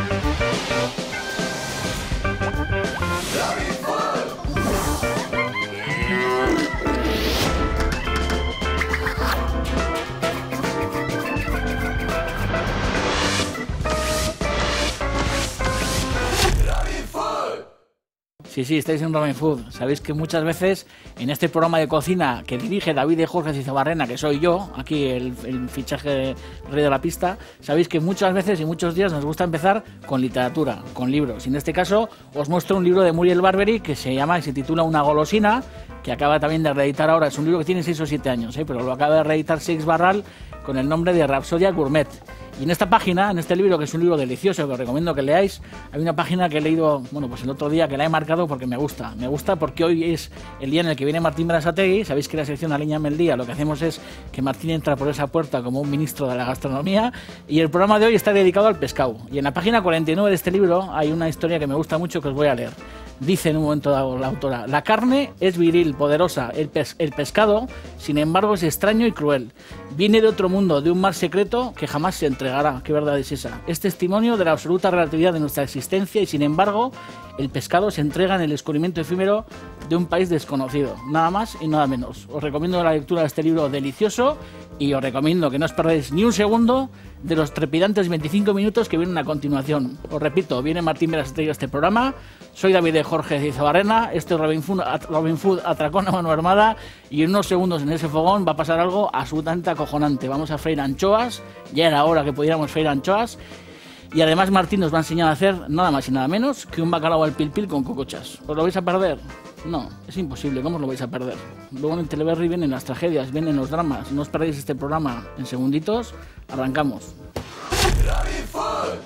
Sí, estáis en Robin Food. Sabéis que muchas veces en este programa de cocina que dirige David de Jorge Cizabarrena, que soy yo, aquí el fichaje rey de la pista, sabéis que muchas veces y muchos días nos gusta empezar con literatura, con libros. Y en este caso os muestro un libro de Muriel Barbery que se titula Una golosina, que acaba también de reeditar ahora. Es un libro que tiene 6 o 7 años, pero lo acaba de reeditar Seix Barral con el nombre de Rapsodia Gourmet. Y en esta página, en este libro, que es un libro delicioso, que os recomiendo que leáis, hay una página que he leído, pues el otro día, que la he marcado porque me gusta. Me gusta porque hoy es el día en el que viene Martín Berasategui. Sabéis que la sección Aliñame el Día, lo que hacemos es que Martín entra por esa puerta como un ministro de la gastronomía, y el programa de hoy está dedicado al pescado. Y en la página 49 de este libro hay una historia que me gusta mucho, que os voy a leer. Dice en un momento dado la autora: la carne es viril, poderosa, el pescado, sin embargo, es extraño y cruel. Viene de otro mundo, de un mar secreto que jamás se entregará. ¿Qué verdad es esa? Es testimonio de la absoluta relatividad de nuestra existencia y, sin embargo, el pescado se entrega en el descubrimiento efímero de un país desconocido. Nada más y nada menos. Os recomiendo la lectura de este libro delicioso y os recomiendo que no os perdáis ni un segundo de los trepidantes 25 minutos que vienen a continuación. Os repito, viene Martín Berasategui a este programa. Soy David de Jorge Cizabarrena, esto es Robin Food atracón a mano armada, y en unos segundos en ese fogón va a pasar algo absolutamente acojonante. Vamos a freír anchoas, ya era hora que pudiéramos freír anchoas, y además Martín nos va a enseñar a hacer nada más y nada menos que un bacalao al pil pil con cocochas. ¿Os lo vais a perder? No, es imposible, ¿cómo os lo vais a perder? Luego en el Teleberry vienen las tragedias, vienen los dramas. No os perdáis este programa en segunditos, arrancamos. Robin Food.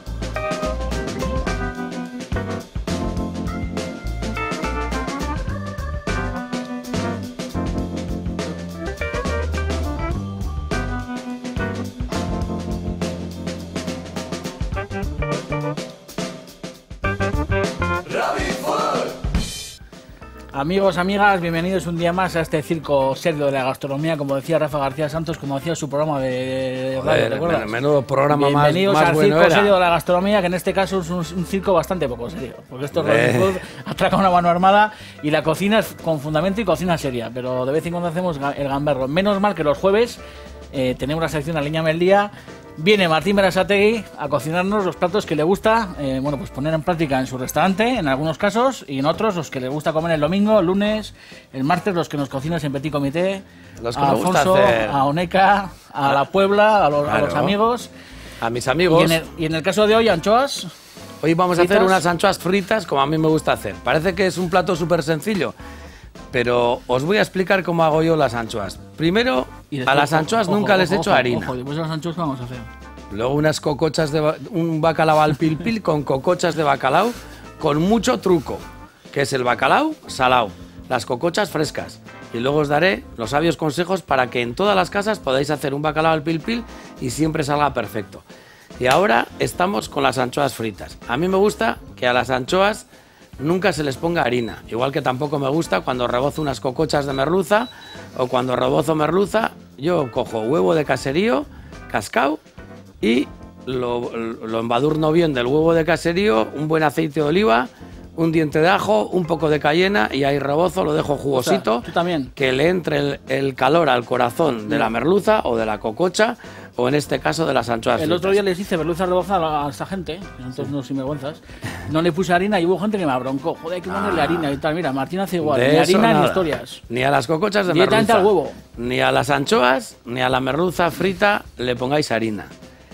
Amigos, amigas, bienvenidos un día más a este circo serio de la gastronomía, como decía Rafa García Santos, como decía su programa de radio, ¿te acuerdas? Menudo programa bienvenidos más al bueno circo era. serio de la gastronomía, que en este caso es un circo bastante poco serio, porque esto es Robin Food, atraca una mano armada, y la cocina es con fundamento y cocina seria, pero de vez en cuando hacemos el gamberro. Menos mal que los jueves tenemos la sección Aliñame el Día. Viene Martín Berasategui a cocinarnos los platos que le gusta pues poner en práctica en su restaurante, en algunos casos, y en otros los que le gusta comer el domingo, el lunes, el martes, los que nos cocinas en Petit Comité, a Alfonso, a Oneca, a la Puebla, a los amigos. A mis amigos. Y en el caso de hoy, anchoas. Hoy vamos fritas. a hacer unas anchoas fritas como a mí me gusta hacer. Parece que es un plato súper sencillo, pero os voy a explicar cómo hago yo las anchoas. Primero, después, a las anchoas nunca les echo harina. Después de las anchoas, ¿qué vamos a hacer? Luego unas cocochas un bacalao al pil pil con cocochas de bacalao con mucho truco, que es el bacalao salao, las cocochas frescas. Y luego os daré los sabios consejos para que en todas las casas podáis hacer un bacalao al pil pil y siempre salga perfecto. Y ahora estamos con las anchoas fritas. A mí me gusta que a las anchoas nunca se les ponga harina, igual que tampoco me gusta cuando rebozo unas cocochas de merluza o cuando rebozo merluza. Yo cojo huevo de caserío, cascao, y lo embadurno bien del huevo de caserío, un buen aceite de oliva, un diente de ajo, un poco de cayena, y ahí rebozo, lo dejo jugosito, o sea, ¿tú también? Que le entre el calor al corazón de la merluza o de la cococha, o en este caso de las anchoas fritas. El otro día les hice merluza rebozada a esta gente, entonces no sinvergüenzas, no le puse harina y hubo gente que me abroncó. Joder, hay que ponerle harina y tal. Mira, Martín hace igual, ni harina ni historias. Ni a las cocochas de merluza, al huevo. Ni a las anchoas, ni a la merluza frita le pongáis harina.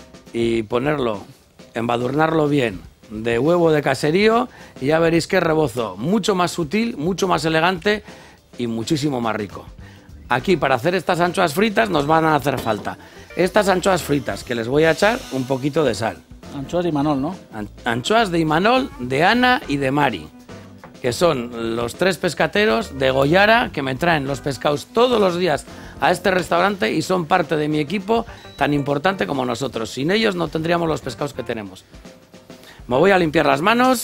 Y ponerlo, embadurnarlo bien de huevo de caserío, y ya veréis que rebozo mucho más sutil, mucho más elegante y muchísimo más rico. Aquí, para hacer estas anchoas fritas, nos van a hacer falta estas anchoas fritas, que les voy a echar un poquito de sal. Anchoas de Imanol, ¿no? Anchoas de Imanol, de Ana y de Mari, que son los 3 pescateros de Goyara que me traen los pescados todos los días a este restaurante y son parte de mi equipo tan importante como nosotros. Sin ellos no tendríamos los pescados que tenemos. Me voy a limpiar las manos.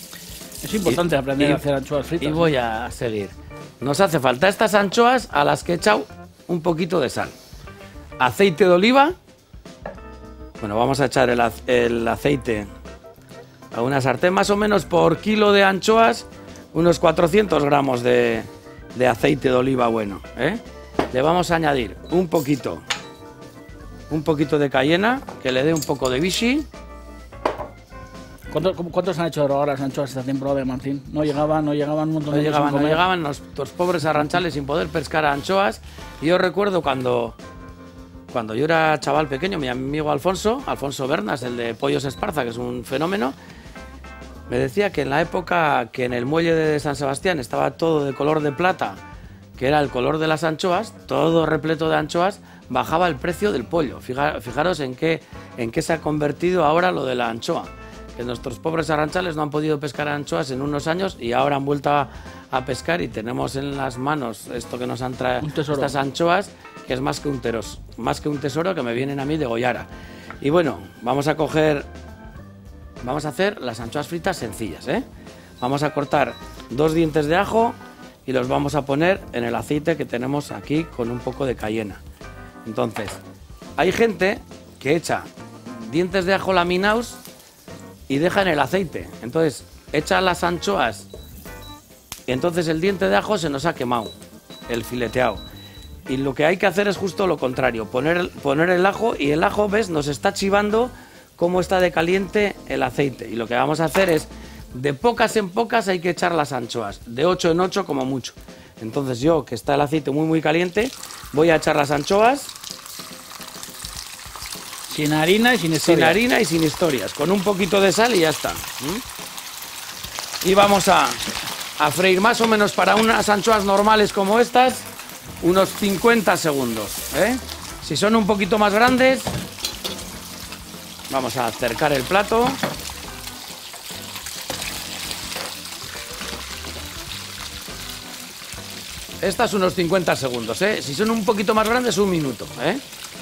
Es importante aprender a hacer anchoas fritas. Y voy a seguir. Nos hace falta estas anchoas a las que he echado un poquito de sal. Aceite de oliva. Bueno, vamos a echar el aceite a una sartén, más o menos por kilo de anchoas, unos 400 gramos de aceite de oliva bueno, ¿eh? Le vamos a añadir un poquito de cayena, que le dé un poco de vichy. ¿Cuántos han hecho ahora las anchoas esta temporada de Martín? No llegaban un montón de años sin comer. No llegaban los pobres arranchales sin poder pescar anchoas. Y yo recuerdo cuando yo era chaval pequeño, mi amigo Alfonso Bernas, el de Pollos Esparza, que es un fenómeno, me decía que en la época que en el muelle de San Sebastián estaba todo de color de plata, que era el color de las anchoas, todo repleto de anchoas, bajaba el precio del pollo. Fijaros en qué se ha convertido ahora lo de la anchoa. Que nuestros pobres arranchales no han podido pescar anchoas en unos años y ahora han vuelto a pescar y tenemos en las manos esto que nos han traído, estas anchoas, que es más que un tesoro que me vienen a mí de Goyara. Y bueno, vamos a hacer las anchoas fritas sencillas, ¿eh? Vamos a cortar 2 dientes de ajo y los vamos a poner en el aceite que tenemos aquí con un poco de cayena. Entonces, hay gente que echa dientes de ajo laminados y deja en el aceite. Entonces, echa las anchoas y entonces el diente de ajo se nos ha quemado, el fileteado. Y lo que hay que hacer es justo lo contrario, poner el ajo, y el ajo, ¿ves?, nos está chivando cómo está de caliente el aceite. Y lo que vamos a hacer es, de pocas en pocas hay que echar las anchoas, de 8 en 8 como mucho. Entonces yo, que está el aceite muy muy caliente, voy a echar las anchoas. Sin harina y sin historias. Sin harina y sin historias, con un poquito de sal y ya está. Y vamos a freír más o menos para unas anchoas normales como estas, unos 50 segundos, ¿eh? Si son un poquito más grandes, vamos a acercar el plato. Estas unos 50 segundos, ¿eh? Si son un poquito más grandes, un minuto, ¿eh?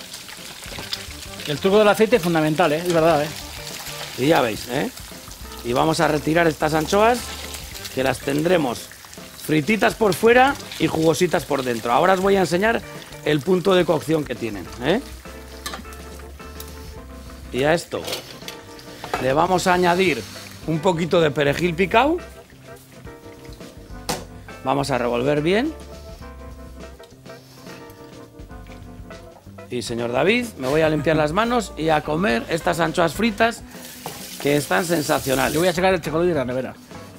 El truco del aceite es fundamental, ¿eh? Es verdad, ¿eh? Y ya veis, ¿eh? Y vamos a retirar estas anchoas, que las tendremos frititas por fuera y jugositas por dentro. Ahora os voy a enseñar el punto de cocción que tienen, ¿eh? Y a esto le vamos a añadir un poquito de perejil picado. Vamos a revolver bien. Y señor David, me voy a limpiar las manos y a comer estas anchoas fritas que están sensacionales. Yo voy a sacar el chocolate de la nevera.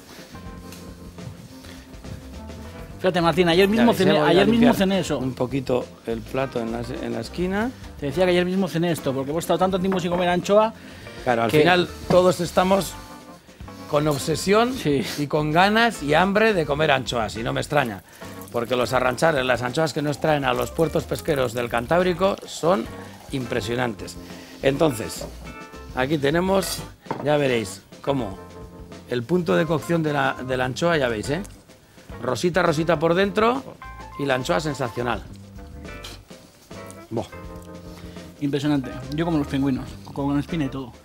Fíjate, Martín, ayer mismo cené eso. Un poquito el plato en la esquina. Te decía que ayer mismo cené esto, porque hemos estado tanto tiempo sin comer anchoa. Claro, al final todos estamos con obsesión, sí, y con ganas y hambre de comer anchoas, y no me extraña. Porque los arranchales, las anchoas que nos traen a los puertos pesqueros del Cantábrico son impresionantes. Entonces, aquí tenemos, ya veréis, cómo el punto de cocción de la anchoa, ya veis, ¿eh? Rosita, rosita por dentro y la anchoa sensacional. Boh. Impresionante. Yo como los pingüinos, con espina y todo.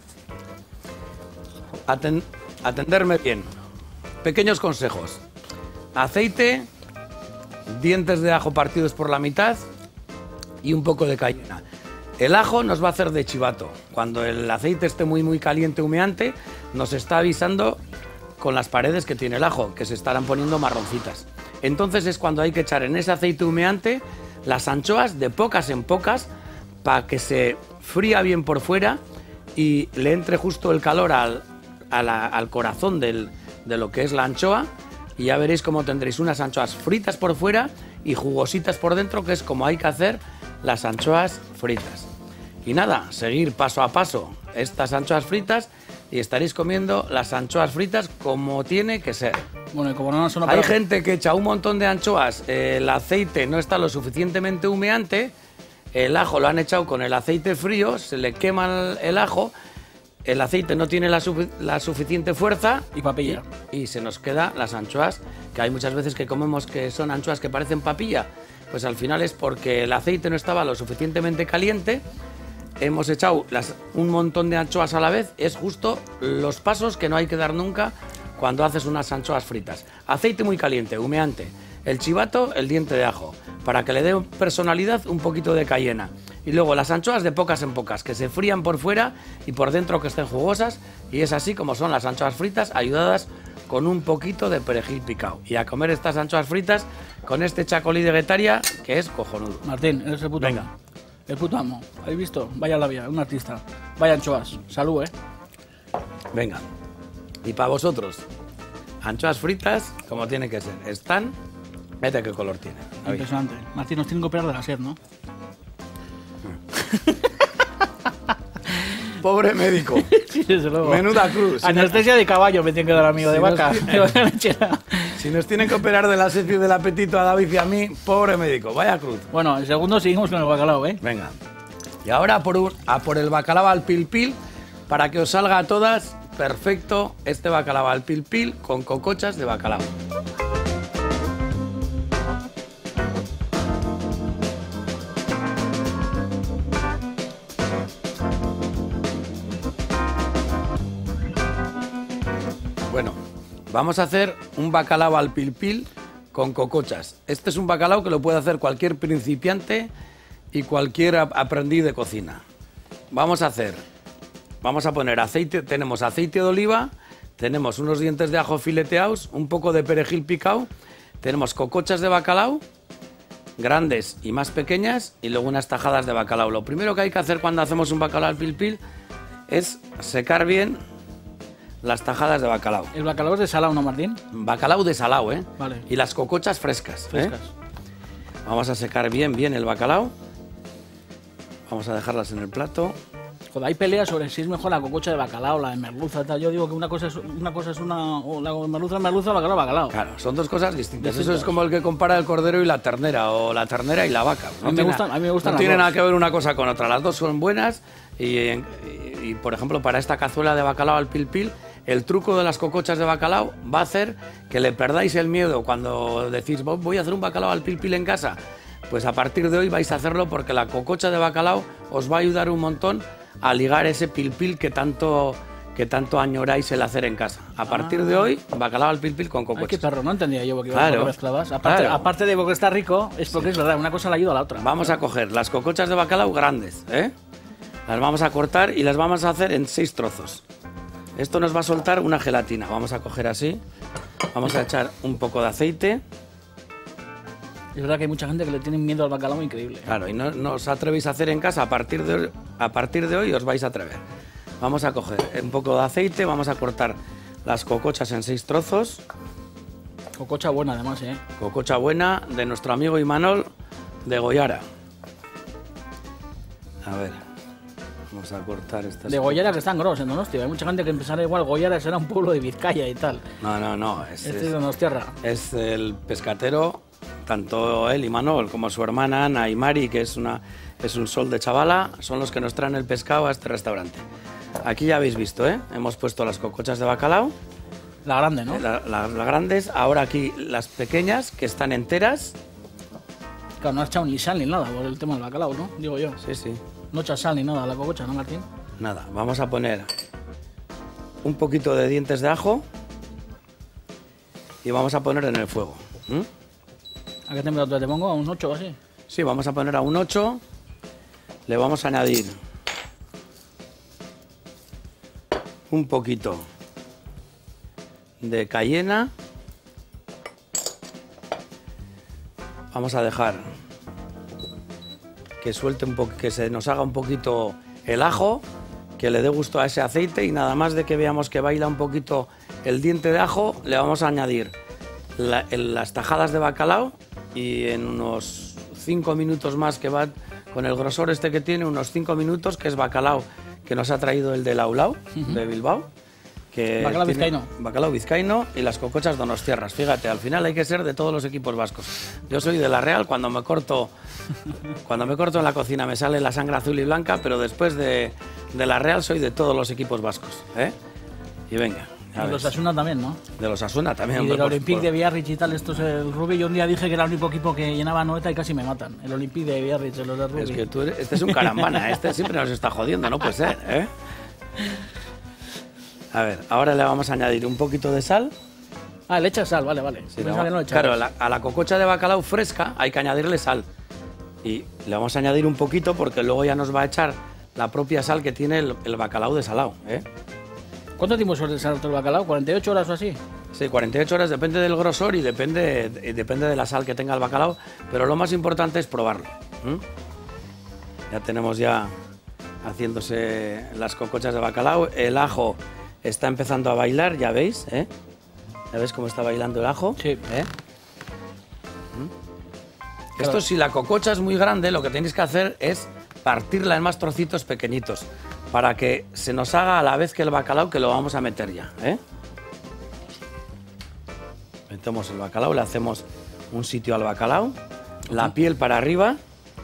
Atenderme bien. Pequeños consejos. Aceite, dientes de ajo partidos por la mitad y un poco de cayena. El ajo nos va a hacer de chivato. Cuando el aceite esté muy muy caliente, humeante, nos está avisando con las paredes que tiene el ajo, que se estarán poniendo marroncitas. Entonces es cuando hay que echar en ese aceite humeante las anchoas de pocas en pocas para que se fría bien por fuera y le entre justo el calor al corazón de lo que es la anchoa. Y ya veréis cómo tendréis unas anchoas fritas por fuera y jugositas por dentro, que es como hay que hacer las anchoas fritas. Y nada, seguir paso a paso estas anchoas fritas y estaréis comiendo las anchoas fritas como tiene que ser. Bueno, y como no son Hay gente que echa un montón de anchoas, el aceite no está lo suficientemente humeante, el ajo lo han echado con el aceite frío, se le quema el ajo, el aceite no tiene la suficiente fuerza y papilla. Y se nos quedan las anchoas, que hay muchas veces que comemos que son anchoas que parecen papilla. Pues al final es porque el aceite no estaba lo suficientemente caliente. Hemos echado un montón de anchoas a la vez. Es justo los pasos que no hay que dar nunca cuando haces unas anchoas fritas. Aceite muy caliente, humeante. El chivato, el diente de ajo. Para que le dé personalidad, un poquito de cayena. Y luego las anchoas de pocas en pocas, que se frían por fuera y por dentro que estén jugosas. Y es así como son las anchoas fritas, ayudadas con un poquito de perejil picado. Y a comer estas anchoas fritas con este chacolí de Guetaria, que es cojonudo. Martín, eres el puto Venga. amo. El puto amo. ¿Habéis visto? Vaya labia, un artista. Vaya anchoas. Salud, Venga. Y para vosotros, anchoas fritas, como tiene que ser. Están... Vete qué color tiene. Ahí. Impresionante. Martín, nos tienen que operar de la sed, ¿no? Pobre médico. Sí, desde luego. Menuda cruz. Anestesia de caballo me tiene que dar amigo Si de nos vaca. tiene- De vaca lechera. Si nos tienen que operar de la sed y del apetito a David y a mí, pobre médico. Vaya cruz. Bueno, el segundo seguimos con el bacalao, ¿eh? Venga. Y ahora a por el bacalao al pil pil, para que os salga a todas perfecto este bacalao al pil pil con cocochas de bacalao. Bueno, vamos a hacer un bacalao al pil pil con cocochas. Este es un bacalao que lo puede hacer cualquier principiante y cualquier aprendiz de cocina. Vamos a poner aceite, tenemos aceite de oliva, tenemos unos dientes de ajo fileteados, un poco de perejil picado, tenemos cocochas de bacalao, grandes y más pequeñas, y luego unas tajadas de bacalao. Lo primero que hay que hacer cuando hacemos un bacalao al pil pil es secar bien las tajadas de bacalao. El bacalao es de salao, ¿no, Martín? Bacalao desalado, ¿eh? Vale. Y las cocochas frescas. Frescas. Vamos a secar bien el bacalao. Vamos a dejarlas en el plato. Joder, hay peleas sobre si es mejor la cococha de bacalao, la de merluza y tal. Yo digo que una cosa es una... O la merluza es merluza, bacalao, bacalao. Claro, son dos cosas distintas. Eso Distintas. es como el que compara el cordero y la ternera, o la ternera y la vaca. A mí me gustan No las tiene dos. nada que ver una cosa con otra. Las dos son buenas y, por ejemplo, para esta cazuela de bacalao al pil pil, el truco de las cocochas de bacalao va a hacer que le perdáis el miedo cuando decís voy a hacer un bacalao al pil pil en casa. Pues a partir de hoy vais a hacerlo porque la cococha de bacalao os va a ayudar un montón a ligar ese pil pil que tanto añoráis el hacer en casa. A partir de hoy, bacalao al pil pil con Ay, qué cocochas. perro, no entendía yo porque Claro, mezclabas. claro. Aparte de porque está rico, es porque es verdad, una cosa le ayuda a la otra. Vamos a coger las cocochas de bacalao grandes, ¿eh? Las vamos a cortar y las vamos a hacer en 6 trozos. Esto nos va a soltar una gelatina. Vamos a coger así. Vamos a echar un poco de aceite. Es verdad que hay mucha gente que le tiene miedo al bacalao increíble. Claro, y no os atrevéis a hacer en casa. A partir de hoy os vais a atrever. Vamos a coger un poco de aceite. Vamos a cortar las cocochas en 6 trozos. Cococha buena además, ¿eh? Cococha buena de nuestro amigo Imanol de Goyara. A ver, vamos a cortar estas. De Goyara que están grosas en Donostia. Hay mucha gente que pensará igual Goyara será un pueblo de Vizcaya y tal. No, Este es de Donostierra. es el pescatero, tanto él, Imanol, como su hermana Ana y Mari, que es un sol de chavala, son los que nos traen el pescado a este restaurante. Aquí ya habéis visto, ¿eh? Hemos puesto las cocochas de bacalao, La grande, ¿no? las grandes, ahora aquí las pequeñas, que están enteras. Claro, no has echado ni sal ni nada por el tema del bacalao, ¿no? Digo yo. Sí, sí. No echas sal ni nada a la cococha, ¿no, Martín? Nada, vamos a poner un poquito de dientes de ajo y vamos a poner en el fuego. ¿Mm? ¿A qué temperatura te pongo? ¿A un 8 o así? Sí, vamos a poner a un 8. Le vamos a añadir un poquito de cayena. Vamos a dejar que suelte un poco, que se nos haga un poquito el ajo, que le dé gusto a ese aceite, y nada más de que veamos que baila un poquito el diente de ajo, le vamos a añadir las tajadas de bacalao, y en unos 5 minutos más, que va con el grosor este que tiene, unos 5 minutos, que es bacalao que nos ha traído el de Laulau, de Bilbao. Que Bacalao tiene vizcaíno. Bacalao vizcaíno y las cocochas donostiarras. Fíjate, al final hay que ser de todos los equipos vascos. Yo soy de La Real, cuando me corto en la cocina me sale la sangre azul y blanca, pero después de La Real soy de todos los equipos vascos, ¿eh? Y venga. ya Y los ves. Asuna también, ¿no? De los Asuna también. Y hombre, del por- Olympique por- de Biarritz y tal, esto es el rugby. Yo un día dije que era el único equipo que llenaba Noeta y casi me matan. El Olympique de Biarritz, los de rugby. Es que este es un carambana, este siempre nos está jodiendo, no puede ser, ¿eh? A ver, ahora le vamos a añadir un poquito de sal. Ah, le echas sal, vale, vale. Sí, Pensaba que no le echabas. claro, a la cococha de bacalao fresca hay que añadirle sal. Y le vamos a añadir un poquito porque luego ya nos va a echar la propia sal que tiene el bacalao desalado, ¿eh? ¿Cuánto tiempo suele desalar el bacalao? ¿48 horas o así? Sí, 48 horas, depende del grosor y depende de la sal que tenga el bacalao, pero lo más importante es probarlo. Ya tenemos haciéndose las cocochas de bacalao, el ajo está empezando a bailar, ya veis, ¿eh? ¿Ya ves cómo está bailando el ajo? Sí. ¿Eh? Esto, si la cococha es muy grande, lo que tenéis que hacer es partirla en más trocitos pequeñitos para que se nos haga a la vez que el bacalao, que lo vamos a meter ya, ¿eh? Metemos el bacalao, le hacemos un sitio al bacalao, la piel para arriba.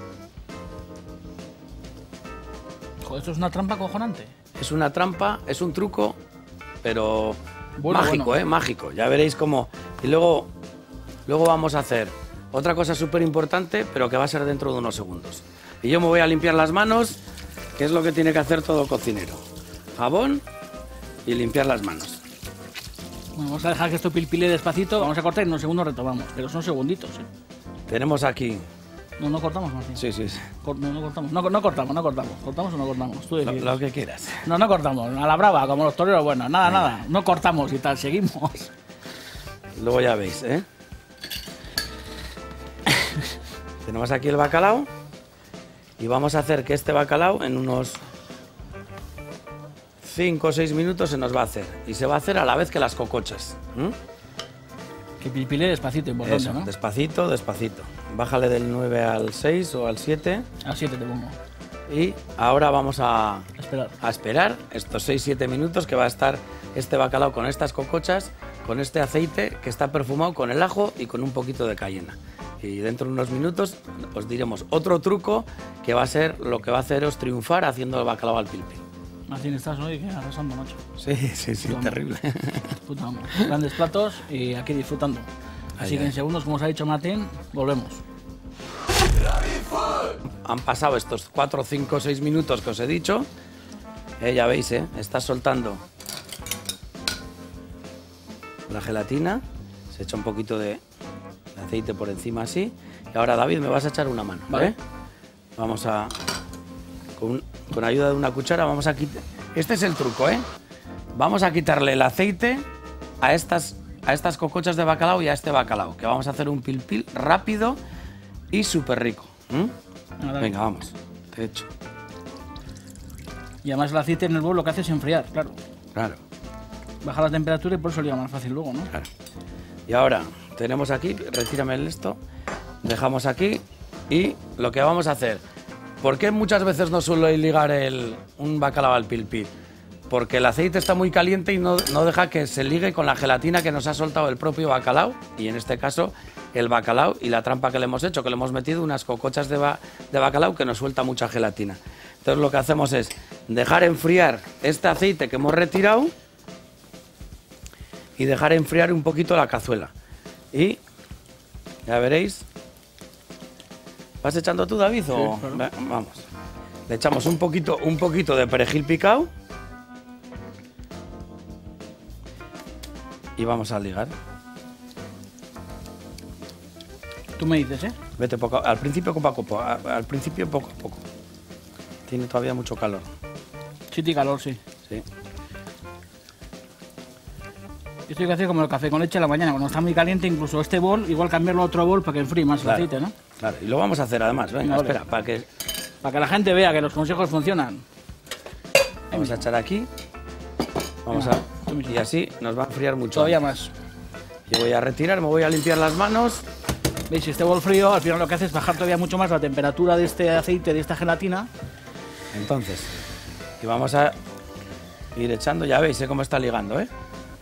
Joder, esto es una trampa cojonante. Es una trampa, es un truco, pero Bueno, mágico, bueno. mágico. Ya veréis cómo. Y luego vamos a hacer otra cosa súper importante, pero que va a ser dentro de unos segundos. Y yo me voy a limpiar las manos, que es lo que tiene que hacer todo cocinero. Jabón y limpiar las manos. Bueno, vamos a dejar que esto pilpile despacito. Vamos a cortar y en unos segundos retomamos. Pero son segunditos, ¿eh? Tenemos aquí. No cortamos, Martín. Sí. No cortamos. No cortamos. ¿Cortamos o no cortamos? Tú decides. Lo que quieras. No cortamos. A la brava, como los toreros. Bueno, nada. No cortamos y tal. Seguimos. Luego ya veis, ¿eh? Tenemos aquí el bacalao y vamos a hacer que este bacalao en unos 5 o 6 minutos se nos va a hacer. Y se va a hacer a la vez que las cocochas. Que pilpile despacito, importante, Eso, ¿no? despacito. Bájale del 9 al 6 o al 7. A 7 te pongo. Y ahora vamos a Esperar. esperar estos 6-7 minutos que va a estar este bacalao con estas cocochas, con este aceite que está perfumado con el ajo y con un poquito de cayena. Y dentro de unos minutos os diremos otro truco que va a ser lo que va a haceros triunfar haciendo el bacalao al pilpil. Martín, estás hoy arrasando, macho. Sí, terrible. Puta amo. Grandes platos y aquí disfrutando. Así que en segundos, como os ha dicho Martín, volvemos. Han pasado estos 4, 5, 6 minutos que os he dicho. Ya veis, está soltando la gelatina. Se echa un poquito de aceite por encima así. Y ahora, David, me vas a echar una mano. Vale. Vamos a... Con ayuda de una cuchara vamos a quitar... Este es el truco, ¿eh? Vamos a quitarle el aceite a estas cocochas de bacalao y a este bacalao, que vamos a hacer un pilpil rápido y súper rico. Venga, vamos. Te echo. Y además el aceite en el bol lo que hace es enfriar, claro. Claro. Baja la temperatura y por eso liga más fácil luego, ¿no? Claro. Y ahora tenemos aquí, retírame esto, dejamos aquí y lo que vamos a hacer. ¿Por qué muchas veces no suelo ligar un bacalao al pilpil? Porque el aceite está muy caliente y no deja que se ligue con la gelatina que nos ha soltado el propio bacalao, y en este caso el bacalao y la trampa que le hemos hecho, que le hemos metido unas cocochas de bacalao que nos suelta mucha gelatina. Entonces lo que hacemos es dejar enfriar este aceite que hemos retirado y dejar enfriar un poquito la cazuela. Y ya veréis. ¿Vas echando tú, David? Sí, o... claro. Vamos. Le echamos un poquito de perejil picado. Y vamos a ligar. Tú me dices, ¿eh? Vete poco, al principio poco a poco. Al principio poco a poco. Tiene todavía mucho calor. Sí, tiene calor, sí. Sí. Esto hay que hacer como el café con leche a la mañana, cuando está muy caliente, incluso este bol, igual cambiarlo a otro bol para que enfríe más Claro. el aceite, ¿no? Claro. Y lo vamos a hacer además. Venga, Vale. espera, para que... Para que la gente vea que los consejos funcionan. Vamos a echar aquí. Vamos Venga, a... tú mismo. Y así nos va a enfriar mucho. Todavía más. Yo voy a retirar, me voy a limpiar las manos. ¿Veis? Este bol frío, al final lo que hace es bajar todavía mucho más la temperatura de este aceite, de esta gelatina. Entonces, y vamos a ir echando, ya veis cómo está ligando, ¿eh?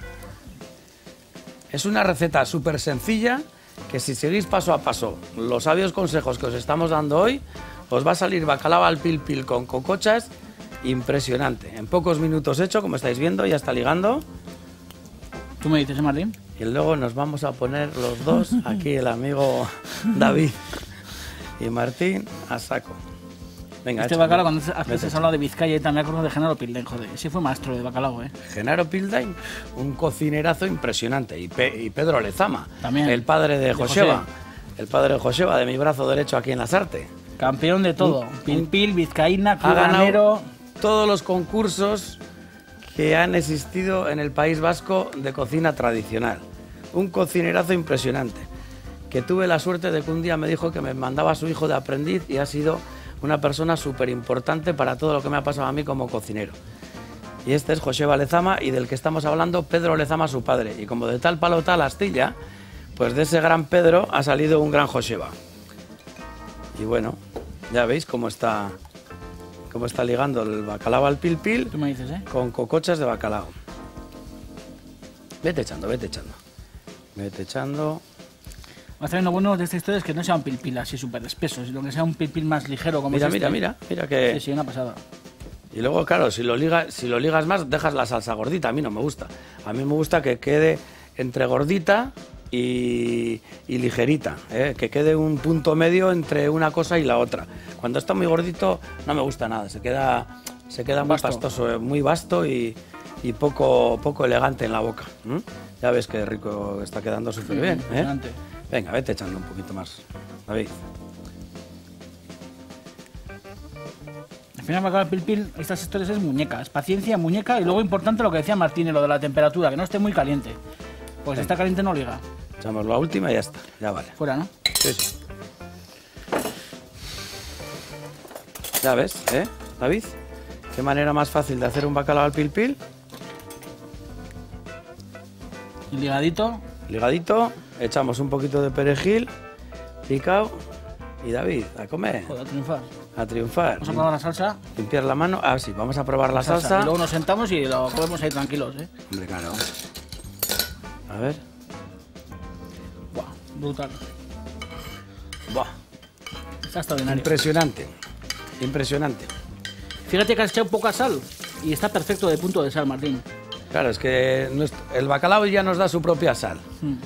Es una receta súper sencilla que si seguís paso a paso los sabios consejos que os estamos dando hoy, os va a salir bacalao al pilpil con cocochas impresionante. En pocos minutos hecho, como estáis viendo, ya está ligando. Tú me dices, ¿eh, Martín? Y luego nos vamos a poner los dos, aquí el amigo David y Martín, a saco. Venga, Este échale. bacalao, cuando Vete. has hablado de Vizcaya y tal, me acuerdo de Genaro Pilden, joder. Ese fue maestro de bacalao, ¿eh? Genaro Pildain, un cocinerazo impresionante. Y Pedro Lezama, También. el padre de De Joseba. José. El padre de Joseba, de mi brazo derecho aquí en Lasarte. Campeón de todo. Pil-pil, vizcaína, Ha cubanero. ganado todos los concursos que han existido en el País Vasco de cocina tradicional. Un cocinerazo impresionante, que tuve la suerte de que un día me dijo que me mandaba a su hijo de aprendiz y ha sido una persona súper importante para todo lo que me ha pasado a mí como cocinero. Y este es Joseba Lezama, y del que estamos hablando, Pedro Lezama, su padre. Y como de tal palo tal astilla, pues de ese gran Pedro ha salido un gran Joseba. Y bueno, ya veis cómo está ligando el bacalao al pil-pil. Tú me dices, ¿eh? Con cocochas de bacalao. Vete echando, vete echando. Vete echando. Más también lo bueno de esta historia es que no sea un pil-pil así súper espeso, sino que sea un pil-pil más ligero como Mira, es este. mira que... Sí, sí, una pasada. Y luego, claro, si lo ligas más, dejas la salsa gordita. A mí no me gusta. A mí me gusta que quede entre gordita y ligerita, ¿eh? Que quede un punto medio entre una cosa y la otra. Cuando está muy gordito no me gusta nada. Se queda muy Vasto. pastoso, muy vasto y poco elegante en la boca. Ya ves que rico está quedando súper bien, ¿eh? Impresionante. Venga, vete echando un poquito más, David. Al final me acaba el pil-pil, estas historias es muñeca, es paciencia, muñeca y luego importante lo que decía Martín, lo de la temperatura, que no esté muy caliente. Pues si está caliente no liga. Echamos la última y ya está, ya vale. Fuera, ¿no? Sí, sí. Ya ves, ¿eh, David? Qué manera más fácil de hacer un bacalao al pil-pil. Y ligadito. Ligadito, echamos un poquito de perejil picado y David, a comer, Joder, a triunfar. a triunfar. Vamos a probar la salsa. Limpiar la mano. Ah, sí, vamos a probar la salsa. Y luego nos sentamos y lo comemos ahí tranquilos, ¿eh? Hombre, claro. A ver. Buah, brutal. Buah, Está extraordinario. impresionante. Impresionante. Fíjate que has echado poca sal y está perfecto de punto de sal, Martín. Claro, es que el bacalao ya nos da su propia sal.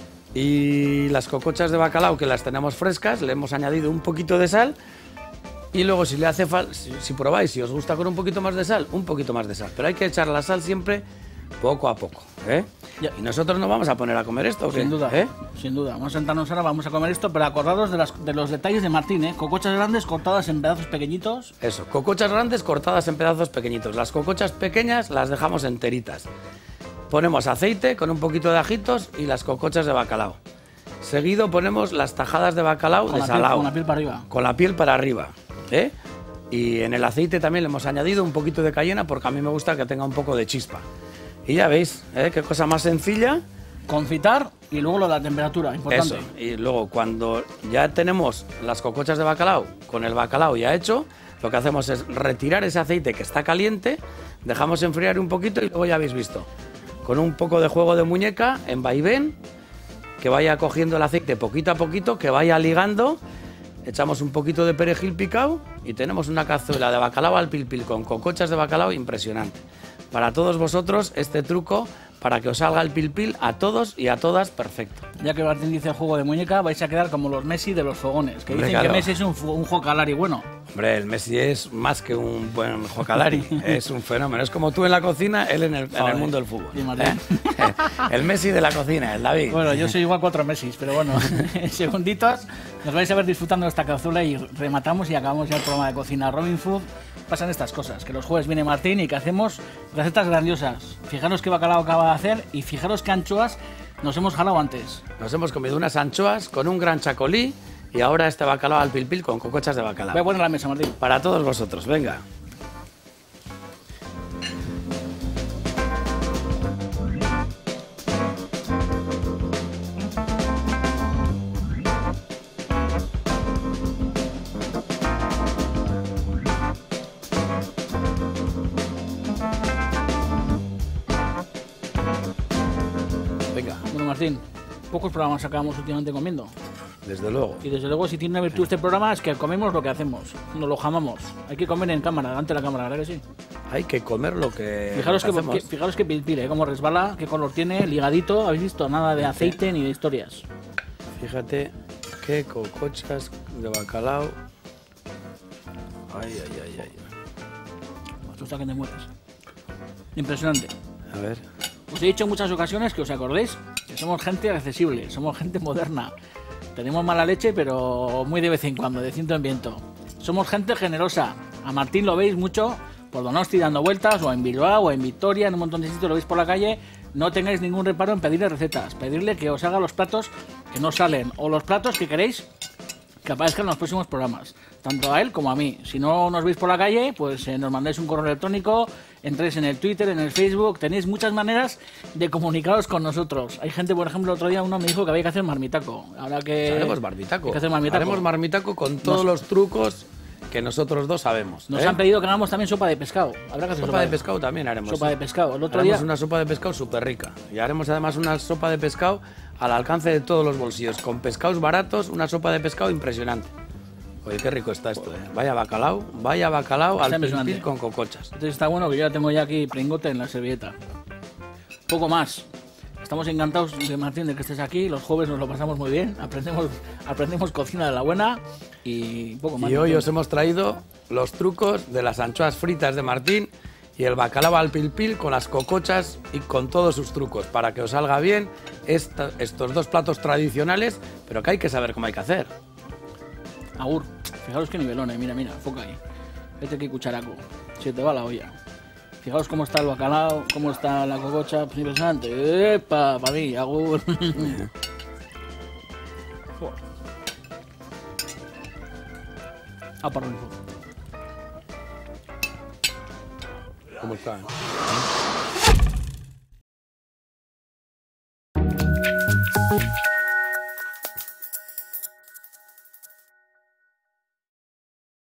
Y las cocochas de bacalao, que las tenemos frescas, le hemos añadido un poquito de sal. Y luego, si le hace falta, si probáis, si os gusta con un poquito más de sal, un poquito más de sal. Pero hay que echar la sal siempre poco a poco, ¿eh? Ya. ¿Y nosotros nos vamos a poner a comer esto o qué? Sin duda, ¿Eh? sin duda. Vamos a sentarnos ahora, vamos a comer esto, pero acordaros de los detalles de Martín, ¿eh? Cocochas grandes cortadas en pedazos pequeñitos. Eso, cocochas grandes cortadas en pedazos pequeñitos. Las cocochas pequeñas las dejamos enteritas. Ponemos aceite con un poquito de ajitos y las cocochas de bacalao. Seguido ponemos las tajadas de bacalao Con de la piel- salao. con la piel para arriba. Con la piel para arriba, ¿eh? Y en el aceite también le hemos añadido un poquito de cayena porque a mí me gusta que tenga un poco de chispa. Y ya veis, ¿eh? Qué cosa más sencilla. Confitar y luego lo de la temperatura, importante. Eso. Y luego cuando ya tenemos las cocochas de bacalao con el bacalao ya hecho, lo que hacemos es retirar ese aceite que está caliente, dejamos enfriar un poquito y luego ya habéis visto. Con un poco de juego de muñeca en vaivén, que vaya cogiendo el aceite poquito a poquito, que vaya ligando. Echamos un poquito de perejil picado y tenemos una cazuela de bacalao al pil-pil con cocochas de bacalao impresionante. Para todos vosotros este truco para que os salga el pil-pil a todos y a todas perfecto. Ya que Martín dice juego de muñeca, vais a quedar como los Messi de los fogones, que Hombre, dicen claro. que Messi es un jocalari bueno. Hombre, el Messi es más que un buen jocalari, es un fenómeno. Es como tú en la cocina, él en el mundo del fútbol. Sí, Martín. El Messi de la cocina, el David. Bueno, yo soy igual 4 Messis, pero bueno, en segunditos nos vais a ver disfrutando de esta cazuela y rematamos y acabamos ya el programa de cocina Robin Food. Pasan estas cosas, que los jueves viene Martín y que hacemos recetas grandiosas. Fijaros qué bacalao acaba de hacer y fijaros qué anchoas nos hemos jalado antes. Nos hemos comido unas anchoas con un gran chacolí y ahora este bacalao al pil-pil con cocochas de bacalao. Voy a poner la mesa, Martín. Para todos vosotros, venga. Venga, Bueno, Martín, pocos programas acabamos últimamente comiendo. desde luego. Y desde luego, si tiene una virtud este programa, es que comemos lo que hacemos, nos lo jamamos. Hay que comer en cámara, delante de la cámara, ¿verdad que sí? Hay que comer lo que Fijaros lo que hacemos. fijaros que pil-pil, cómo resbala, qué color tiene, ligadito, habéis visto, nada de aceite ni de historias. Fíjate qué cocochas de bacalao. Ay, ay, ay, ay. Esto está que te mueres. Impresionante. A ver. Os he dicho en muchas ocasiones que os acordéis que somos gente accesible, somos gente moderna. Tenemos mala leche, pero muy de vez en cuando, de ciento en viento. Somos gente generosa. A Martín lo veis mucho por Donosti dando vueltas, o en Bilbao, o en Vitoria, en un montón de sitios lo veis por la calle. No tengáis ningún reparo en pedirle recetas. Pedirle que os haga los platos que no salen, o los platos que queréis que aparezcan en los próximos programas. Tanto a él como a mí. Si no nos veis por la calle, pues nos mandáis un correo electrónico, entréis en el Twitter, en el Facebook. Tenéis muchas maneras de comunicaros con nosotros. Hay gente, por ejemplo, el otro día uno me dijo que había que hacer marmitaco. Ahora que... Haremos marmitaco. Hay que hacer marmitaco. Haremos marmitaco con todos los trucos que nosotros dos sabemos. Nos han pedido que hagamos también sopa de pescado. Habrá que hacer sopa de pescado también haremos. Sopa de pescado. El otro haremos día... una sopa de pescado súper rica. Y haremos además una sopa de pescado al alcance de todos los bolsillos. Con pescados baratos, una sopa de pescado impresionante. Oye, qué rico está esto, Vaya bacalao al pil con cocochas. Entonces está bueno que yo ya tengo ya aquí pringote en la servilleta. Poco más. Estamos encantados de Martín de que estés aquí. Los jueves nos lo pasamos muy bien. Aprendemos cocina de la buena y poco más. Y hoy os hemos traído los trucos de las anchoas fritas de Martín y el bacalao al pil con las cocochas y con todos sus trucos para que os salga bien estos dos platos tradicionales, pero que hay que saber cómo hay que hacer. Agur, fijaros qué nivelón, mira, enfoca ahí. Fíjate qué cucharaco, se te va la olla. Fijaos cómo está el bacalao, cómo está la cococha, pues impresionante. ¡Epa! Para mí, agur. Para ¿Cómo está?